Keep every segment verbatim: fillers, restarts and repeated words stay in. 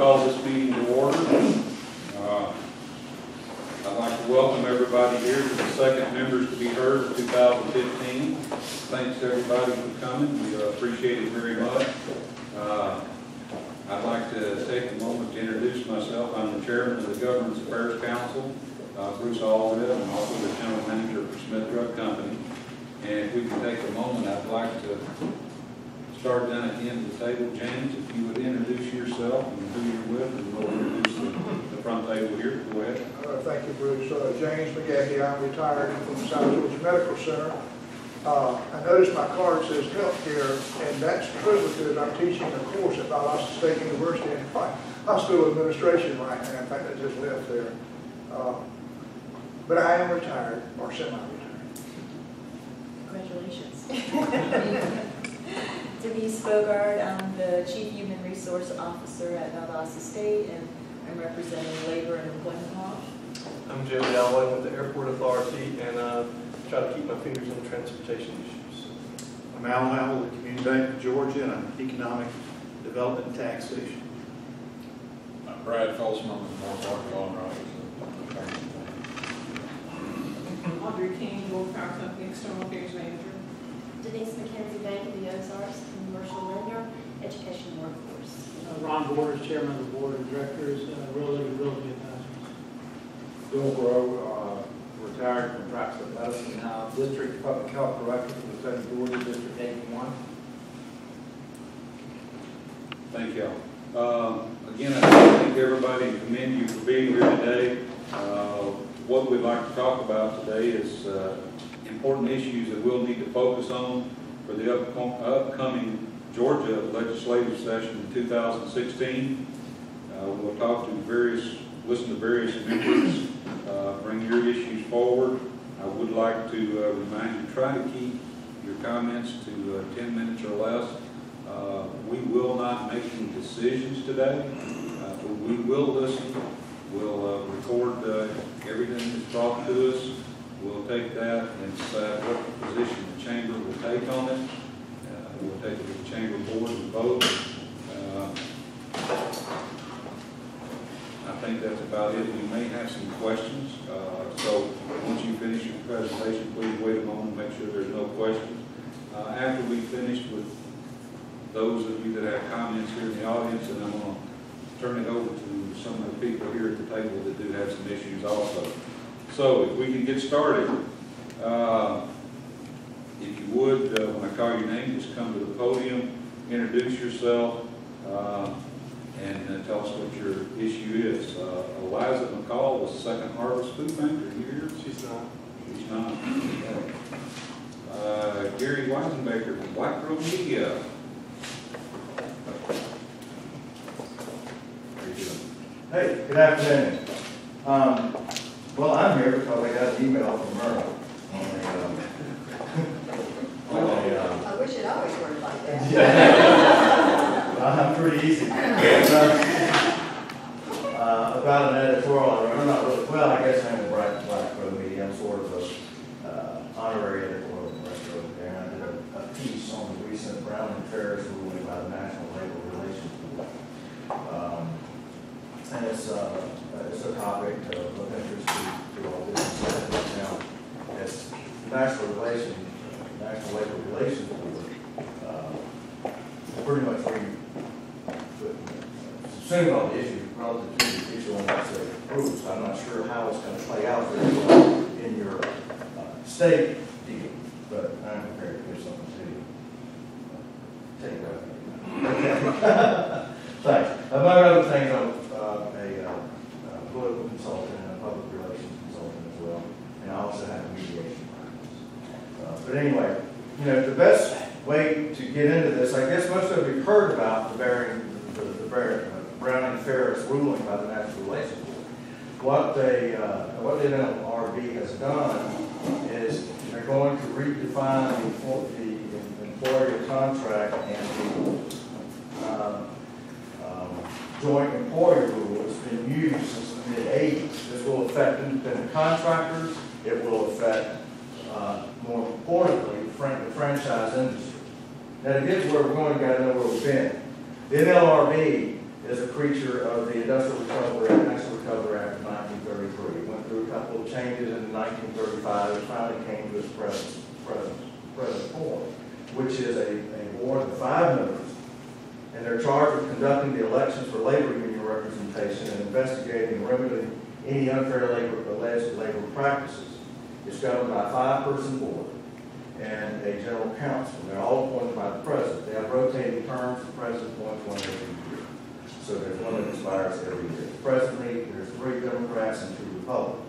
call this meeting to order. Uh, I'd like to welcome everybody here to the second Members to be Heard of two thousand fifteen. Thanks to everybody for coming. We uh, appreciate it very much. Uh, I'd like to take a moment to introduce myself. I'm the Chairman of the Government Affairs Council, uh, Bruce Allred, and also the General Manager for Smith Drug Company. And if we can take a moment, I'd like to start down at the end of the table. James, if you would introduce yourself and who you're with, and we'll introduce the, the front table here. Go ahead. Uh, thank you, Bruce. Uh, James McGahey. I'm retired from South Georgia Medical Center. Uh, I noticed my card says healthcare, and that's true because I'm teaching a course at Valdosta State University in hospital administration right now. In fact, I just left there. Uh, but I am retired, or semi-retired. Congratulations. Denise Bogard, I'm the Chief Human Resource Officer at Valdosta State, and I'm representing labor and employment law. I'm Joe Dalloway with the Airport Authority, and uh, try to keep my fingers on transportation issues. I'm Alan Howell with the Community Bank of Georgia, and I'm Economic Development and Taxation. I'm Brad Folsom with North Arkansas. Audrey King, Gold Power Company, External Affairs Manager. Denise McKenzie, Bank of the Ozarks, Commercial Lender, Education Workforce. Uh, Ron Borders, Chairman of the Board of Directors, uh, Real Estate Realty Advisors. Bill Grove, uh, retired from practice of medicine, now District Public Health Director for the state of Georgia, District eighty-one. Thank you. Uh, again, I thank everybody and commend you for being here today. Uh, what we'd like to talk about today is uh, important issues that we'll need to focus on for the upcom upcoming Georgia legislative session in two thousand sixteen. Uh, we'll talk to various, listen to various members, uh, bring your issues forward. I would like to uh, remind you, try to keep your comments to uh, ten minutes or less. Uh, we will not make any decisions today, uh, but we will listen. We'll uh, record uh, everything that's brought to us. We'll take that and decide what position the chamber will take on it. Uh, we'll take it to the chamber board and vote. Uh, I think that's about it. We may have some questions. Uh, so once you finish your presentation, please wait a moment and make sure there's no questions. Uh, after we finish with those of you that have comments here in the audience, and I'm going to turn it over to some of the people here at the table that do have some issues also. So if we can get started, uh, if you would, uh, when I call your name, just come to the podium, introduce yourself, uh, and uh, tell us what your issue is. Uh, Eliza McCall was Second Harvest Food Bank. Are you here? She's not. She's not. Uh, Gary Wisenbaker from Black Road Media. Hey, good afternoon. Um, well, I'm here because I got an email from Merle on a, um, on a um, I wish it always worked like that. Yeah. Well, I'm pretty easy. uh, uh, about an editorial I wrote. I'm not really, well, I guess I'm a Black, Black Road Media. I'm sort of a uh, honorary editorial director over there. And I did a, a piece on the recent Brown and Ferris ruling by the National Labor Relations Board. Um, And it's, uh, it's a topic of, of interest to, to all businesses. Now, as National Relations, National Labor Relations Board, uh, pretty much we assume on the issue relative to the issue on legislative rules. I'm not sure how it's going to play out for you in your uh, state deal, but I'm prepared to give something to you. Take it away. Thanks. Among other things, I'm uh, a, uh, a political consultant and a public relations consultant as well, and I also have a mediation practice. Uh, but anyway, you know, the best way to get into this, I guess most of you have heard about the, bearing, the, the, the uh, Brown and Ferris ruling by the National Relations Board. What they, uh, what the N L R B has done is they're going to redefine the, the employer contract and the uh, joint employer rule has been used since the mid eighties. This will affect independent contractors. It will affect, uh, more importantly, the, fran the franchise industry. Now, to get to where we're going, you've got to know where we've been. The N L R B is a creature of the Industrial Recovery Act, National Recovery Act of nineteen thirty-three. It went through a couple of changes in nineteen thirty-five. It finally came to its present, present, present form, which is a, a board of five members, and they're charged with conducting the elections for labor union representation and investigating and remedying any unfair labor, alleged labor practices. It's governed by a five-person board and a general counsel. They're all appointed by the president. They have rotating terms. The president appoints one every year. So there's one that expires every year. Presently, there's three Democrats and two Republicans.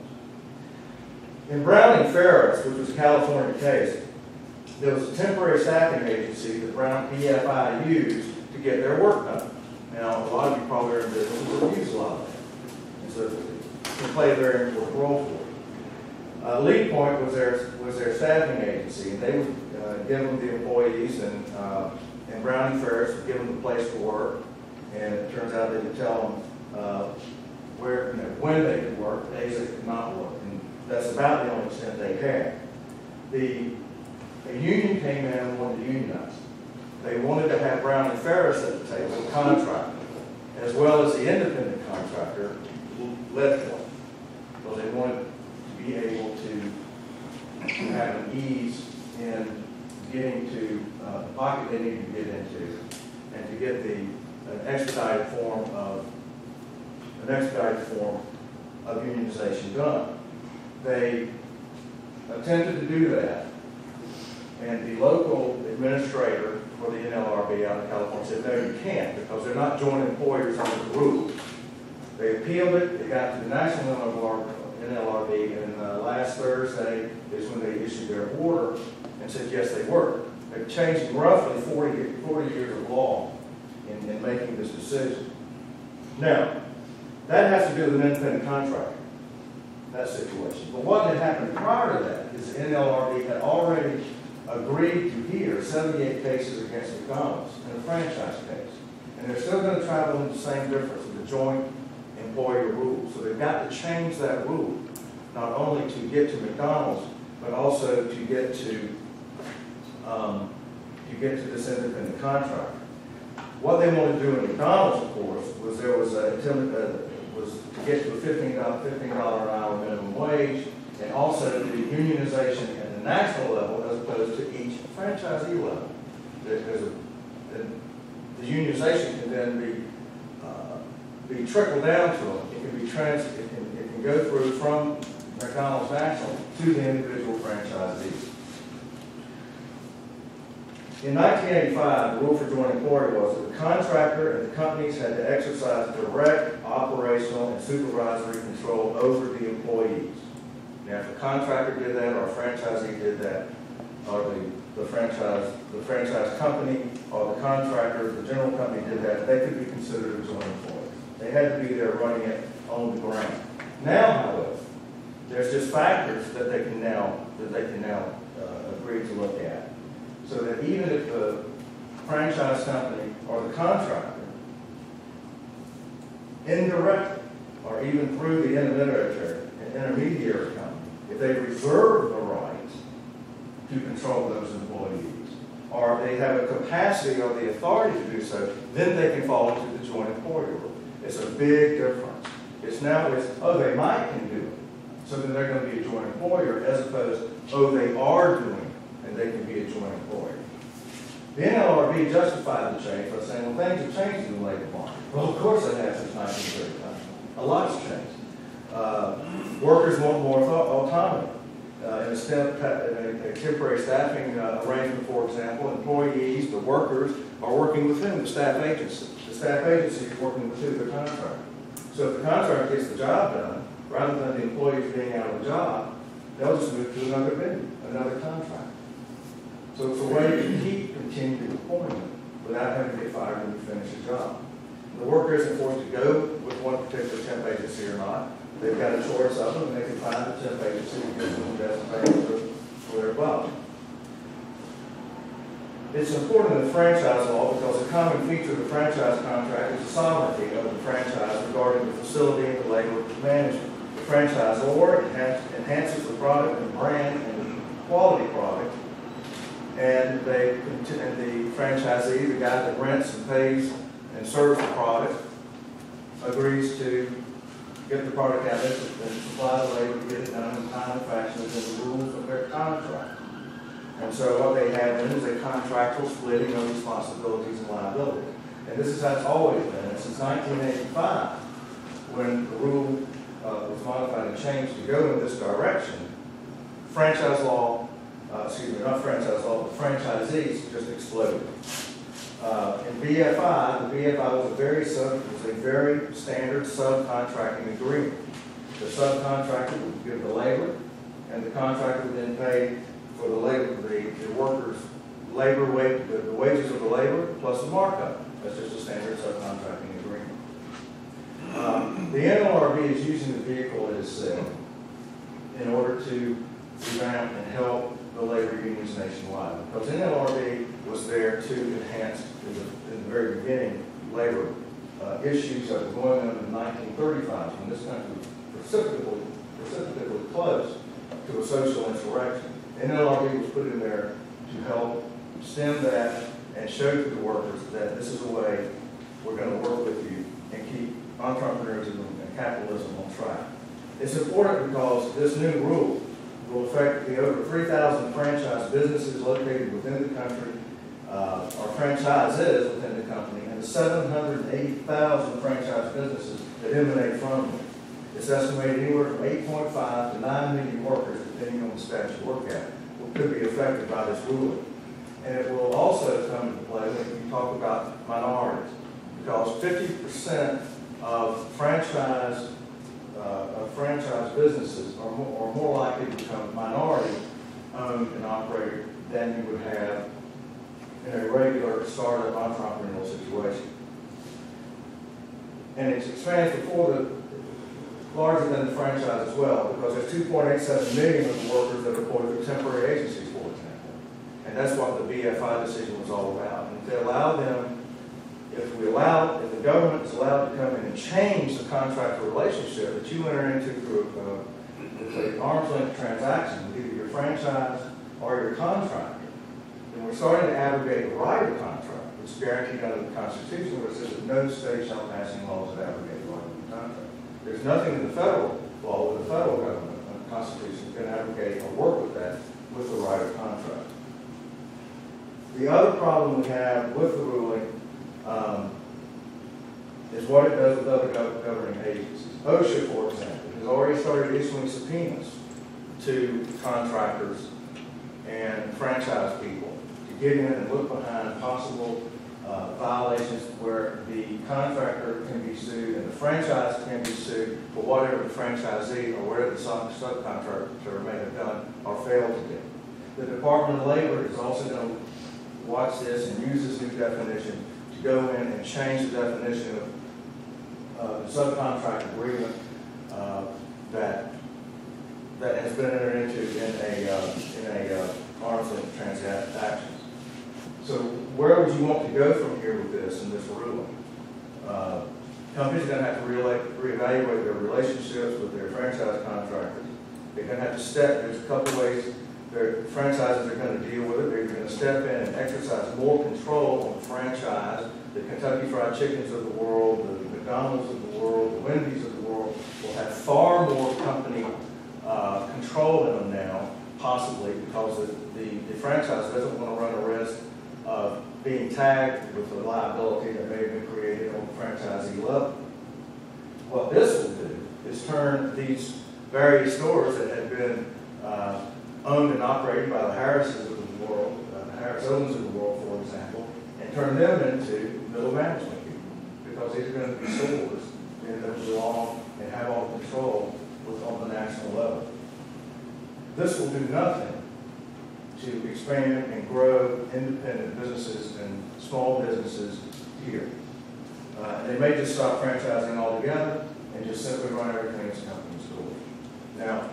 In Brown and Ferris, which was a California case, there was a temporary staffing agency that Brown P F I used to get their work done. Now, a lot of you probably are in business that use a lot of that. And so it can play a very important role for it. Uh, Lead Point was their was their staffing agency, and they would uh, give them the employees, and uh, and Brown and Ferris would give them the place to work, and it turns out they would tell them uh, where, you know, when they could work, days they could not work, and that's about the only extent they had. The a union came in and wanted to unionize. They wanted to have Brown and Ferris at the table, the contractor, as well as the independent contractor, led one, because they wanted be able to have an ease in getting to uh, the pocket they need to get into, and to get the an expedited form of an expedited form of unionization done. They attempted to do that, and the local administrator for the N L R B out of California said, no, you can't, because they're not joint employers under the rules. They appealed it. They got to the National N L R B, and uh, last Thursday is when they issued their order and said, yes, they were. They've changed roughly forty, forty years of law in, in making this decision. Now, that has to do with an independent contractor, that situation. But what had happened prior to that is the N L R B had already agreed to hear seventy-eight cases against McDonald's in a franchise case. And they're still going to travel in the same difference with the joint employer rule. So they've got to change that rule, not only to get to McDonald's, but also to get to um, to get to this independent contractor. What they wanted to do in McDonald's, of course, was there was a uh, was to get to a fifteen dollar an hour minimum wage, and also the unionization at the national level as opposed to each franchisee level. There's a, the unionization can then be be trickled down to them. It can be trans. It can, it can go through from McDonald's National to the individual franchisees. In nineteen eighty-five, the rule for joint employer was that the contractor and the companies had to exercise direct operational and supervisory control over the employees. Now, if a contractor did that, or a franchisee did that, or the, the franchise the franchise company or the contractor, the general company did that, they could be considered a joint employer. They had to be there running it on the ground. Now, however, there's just factors that they can now that they can now uh, agree to look at, so that even if the franchise company or the contractor, indirectly or even through the intermediary intermediary company, if they reserve the right to control those employees, or they have a capacity or the authority to do so, then they can fall into the joint employer rule. It's a big difference. It's now, it's, oh, they might can do it, so then they're going to be a joint employer, as opposed, oh, they are doing it, and they can be a joint employer. The N L R B justified the change by saying, well, things have changed in the labor market. Well, of course they have since nineteen thirty-five. A lot's changed. Uh, workers want more autonomy. Uh, in, a step, in a, a temporary staffing uh, arrangement, for example, employees, the workers, are working within the staff agency. The staff agency is working within the contractor. So if the contractor gets the job done, rather than the employees being out of the job, they'll just move to another venue, another contract. So it's a way to keep continued employment without having to get fired when you finish a job. The worker isn't forced to go with one particular temp agency or not. They've got a choice of them, and they can find a temp agency that gives them the best pay for, for their budget. It's important in the franchise law because a common feature of the franchise contract is the sovereignty of the franchise regarding the facility and the labor management. The franchisor enhances the product and brand and quality product, and they and the franchisee, the guy that rents and pays and serves the product, agrees to get the product out there and supply the labor to get it done in a timely fashion within the rules of their contract. And so what they have then is a contractual splitting of responsibilities and liability. And this is how it's always been. And since nineteen eighty-five, when the rule uh, was modified and changed to go in this direction, franchise law, uh, excuse me, not franchise law, but franchisees just exploded. Uh, in B F I, the B F I was a very sub, was a very standard subcontracting agreement. The subcontractor would give the labor, and the contractor would then pay for the labor, the, the workers' labor wage, the, the wages of the labor plus the markup. That's just a standard subcontracting agreement. Um, the N L R B is using the vehicle, it is said, in order to revamp and help the labor unions nationwide. Because N L R B was there to enhance, in the, in the very beginning, labor uh, issues that were going on in the nineteen thirty-five when this country was precipitously, precipitously close to a social insurrection. N L R B was put in there to help stem that and show to the workers that this is a way we're going to work with you and keep entrepreneurship and capitalism on track. It's important because this new rule will affect the over three thousand franchise businesses located within the country, uh, or franchises within the company, and the seven hundred eighty thousand franchise businesses that emanate from them. It's estimated anywhere from eight point five to nine million workers, depending on the statute work at, could be affected by this ruling. And it will also come into play when you talk about minorities, because fifty percent of franchise uh, of franchise businesses are more, are more likely to become minority owned and operated than you would have in a regular startup entrepreneurial situation. And it expands before the larger than the franchise as well, because there's two point eight seven million of the workers that are employed through temporary agencies, for example. And that's what the B F I decision was all about. And to allow them, if we allow, if the government is allowed to come in and change the contractor relationship that you enter into through uh, an arm's length transaction with either your franchise or your contractor, then we're starting to abrogate the right of contract, which is guaranteed under the Constitution, where it says that no state shall pass any laws that abrogate the right of the contract. There's nothing in the federal law with the federal government and the Constitution can abrogate or work with that with the right of contract. The other problem we have with the ruling um, is what it does with other gov governing agencies. OSHA, for example, has already started issuing subpoenas to contractors and franchise people to get in and look behind possible Uh, violations where the contractor can be sued and the franchise can be sued for whatever the franchisee or whatever the sub subcontractor may have done or failed to do. The Department of Labor is also going to watch this and use this new definition to go in and change the definition of uh, the subcontract agreement uh, that that has been entered into in a uh, in a uh, arm's length transaction. So where would you want to go from here with this and this ruling? Uh, companies are going to have to reevaluate their relationships with their franchise contractors. They're going to have to step, there's a couple ways their franchises are going to deal with it. They're going to step in and exercise more control on the franchise. The Kentucky Fried Chickens of the world, the McDonald's of the world, the Wendy's of the world will have far more company uh, control in them now, possibly, because the, the, the franchise doesn't want to run a risk of being tagged with the liability that may have been created on the franchisee level. What this will do is turn these various stores that had been uh, owned and operated by the Harrises of the world, uh, the Harris Owens of the world, for example, and turn them into middle management people, because these are going to be stores that belong and have all the control with, on the national level. This will do nothing to expand and grow independent businesses and small businesses here. Uh, and they may just stop franchising altogether and just simply run everything as company stores. Now,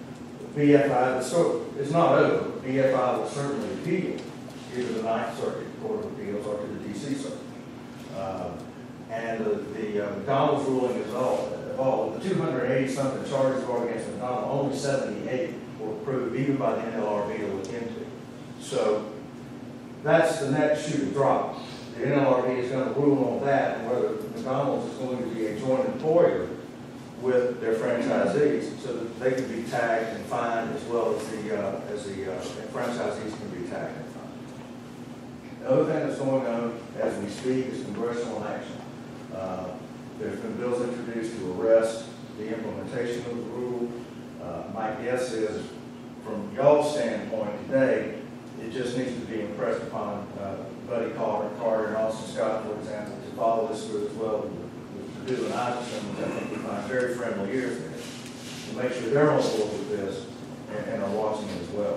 B F I, so it's not over. B F I will certainly appeal either the Ninth Circuit Court of Appeals or to the D C Circuit. Uh, and the, the uh, McDonald's ruling is all, all the two hundred eighty something charges brought against McDonald's, only seventy-eight were approved even by the N L R B to look into. So that's the next shoe to drop. The N L R B is going to rule on that and whether McDonald's is going to be a joint employer with their franchisees, so that they can be tagged and fined as well as the, uh, as the uh, franchisees can be tagged and fined. The other thing that's going on as we speak is congressional action. Uh, there's been bills introduced to arrest the implementation of the rule. Uh, my guess is, from y'all's standpoint today, it just needs to be impressed upon uh, Buddy Carter, Carter and Austin Scott, for example, to follow this through as well with Purdue and Iverson, which I think we find very friendly ears there, to make sure they're on board with this and, and are watching it as well.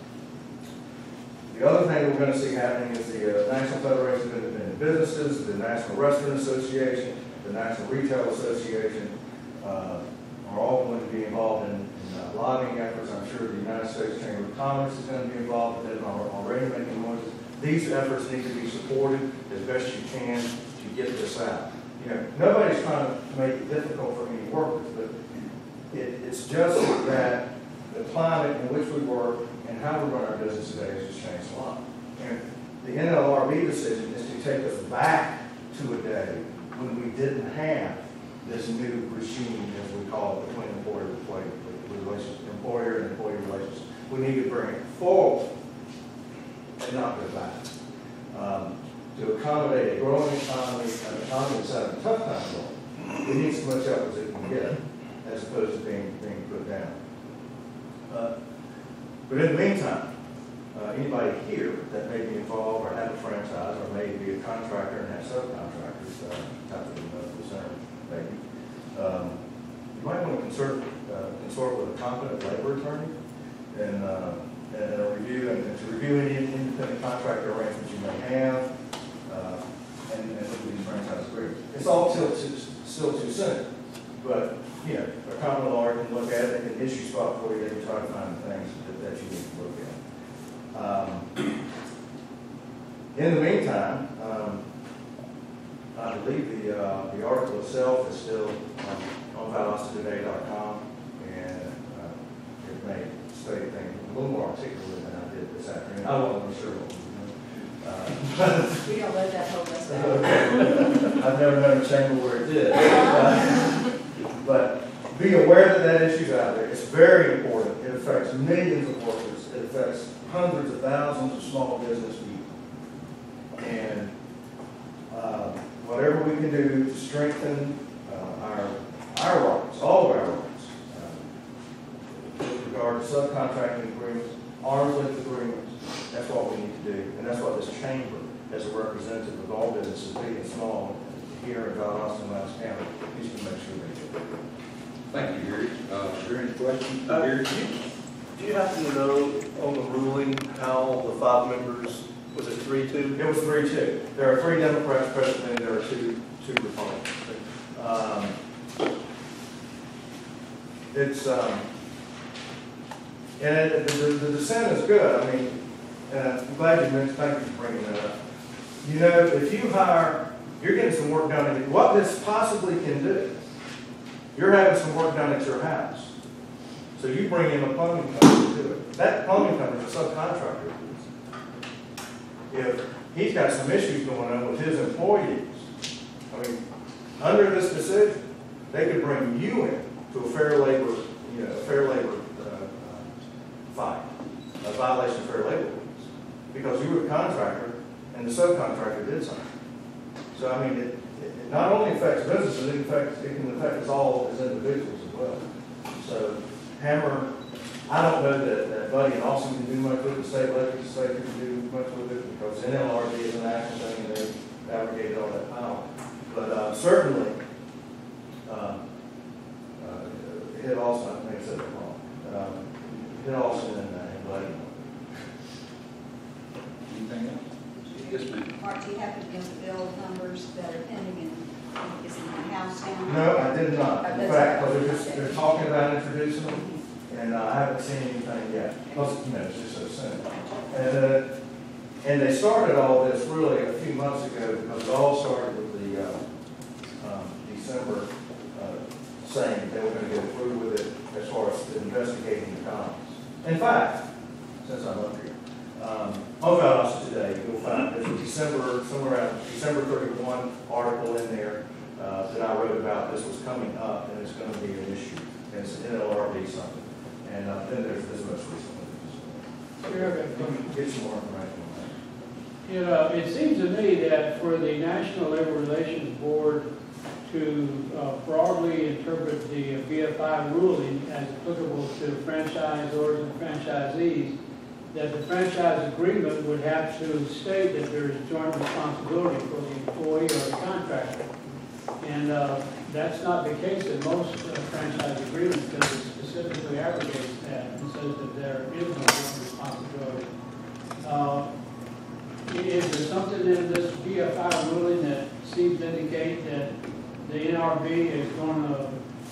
The other thing we're going to see happening is the uh, National Federation of Independent Businesses, the National Restaurant Association, the National Retail Association, uh, are all going to be involved in, in uh, lobbying efforts. I'm sure the United States Chamber of Commerce is going to be involved with it, and are already making noises. These efforts need to be supported as best you can to get this out. You know, nobody's trying to make it difficult for any workers, but it, it's just that the climate in which we work and how we run our business today has just changed a lot. And the N L R B decision is to take us back to a day when we didn't have this new regime, as we call it, between employer and employee relations, employer and employee relations. We need to bring it forward and not go back. Um, to accommodate a growing economy, an economy that's having a tough time growing, it needs as much help as it can get, as opposed to being, being put down. Uh, but in the meantime, uh, anybody here that may be involved or have a franchise or may be a contractor and have subcontractors, uh, type of the center, maybe, um, you might want to consult, uh, consult with a competent labor attorney and, uh, and a review and, and to review any independent contractor arrangements you may have, uh, and, and look at these franchise agreements. It's all still too, still too soon, but you know, a common lawyer can look at it, they can issue spot for you, they can try to find the things that, that you need to look at. Um, in the meantime, um, I believe the uh, the article itself is still on, on valdosta today dot com, and uh, it may state things a little more articulately than I did this afternoon. I wasn't sure what was doing. Uh, We don't let that hold us back. I've never known a chamber where it did. Uh, but be aware that that issue's out there. It's very important. It affects millions of workers. It affects hundreds of thousands of small business people. And uh, whatever we can do to strengthen uh, our our rights, all of our rights, uh, with regard to subcontracting agreements, arm's length agreements, that's what we need to do. And that's what this chamber, as a representative of all businesses, big and small, here in Valdosta and Lowndes County, needs to make sure they do. Thank you, Gary. Uh, is there any questions? Uh, Gary? do you- Do you happen to know on the ruling how the five members, was it three, two? It was three two. There are three Democrats present and there are two, two Republicans. Um, it's, um, and it, the, the dissent is good. I mean, and I'm glad you mentioned, thank you for bringing that up. You know, if you hire, you're getting some work done, and what this possibly can do, you're having some work done at your house. So you bring in a plumbing company to do it. That plumbing company is a subcontractor. If he's got some issues going on with his employees, I mean, under this decision, they could bring you in to a fair labor, you know, a fair labor uh, uh, fight, a violation of fair labor rules, because you were the contractor and the subcontractor did something. So I mean, it, it not only affects businesses, it affects, it can affect us all as individuals as well. So Hammer, I don't know that, that Buddy and Austin can do much with it, the state legislature can do much with it, because N L R B is an action thing and they abrogated all that power. But uh, certainly, um, uh, hit Austin, I think I said it wrong, um, hit Austin and, uh, and Buddy. Anything else? Yes, ma'am. Mark, do you happen to give the bill numbers that are pending in, is in the House now? No, I did not. Oh, In that's fact, right. they're, just, they're talking about introducing them, and uh, I haven't seen anything yet. Plus, you know, it's just so soon. And, uh, and they started all this really a few months ago, because it all started with the uh, um, December uh, saying that they were going to go through with it as far as investigating the comments. In fact, since I'm up here, um, on Valdosta today, you'll find there's a December, somewhere around December thirty-first article in there uh, that I wrote about, this was coming up and it's going to be an issue. And it's an N L R B something. And uh, then there's this most recent one. Sure, I've got a question. Get some more information on that. You know, it seems to me that for the National Labor Relations Board to uh, broadly interpret the V F I ruling as applicable to franchisors and franchisees, that the franchise agreement would have to state that there is joint responsibility for the employee or the contractor. And uh, that's not the case in most uh, franchise agreements, because it specifically abrogates that and says that there is no joint responsibility. Uh, Is there something in this V F I ruling that seems to indicate that the N L R B is going to,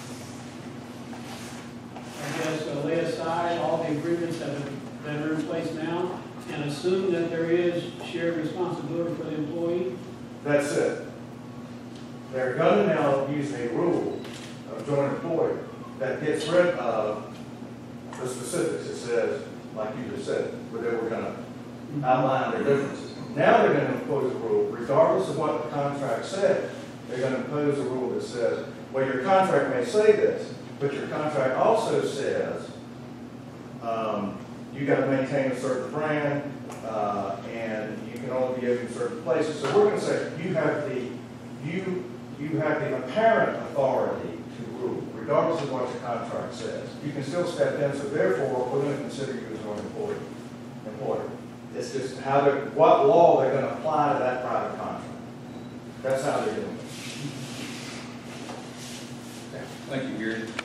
I guess, uh, lay aside all the agreements that are, that are in place now and assume that there is shared responsibility for the employee? That's it. They're going to now use a rule of joint employer that gets rid of the specifics. It says, like you just said, where they were going to outline their differences. Now they're going to impose a rule, regardless of what the contract said. They're going to impose a rule that says, well, your contract may say this, but your contract also says um, you got to maintain a certain brand, uh, and you can only be open in certain places. So we're going to say you have the you you have the apparent authority to rule, regardless of what the contract says. You can still step in. So therefore, we're going to consider you as an employee. Employer. It's just how they what law they're going to apply to that private contract. That's how they're doing it. Thank you, Gary.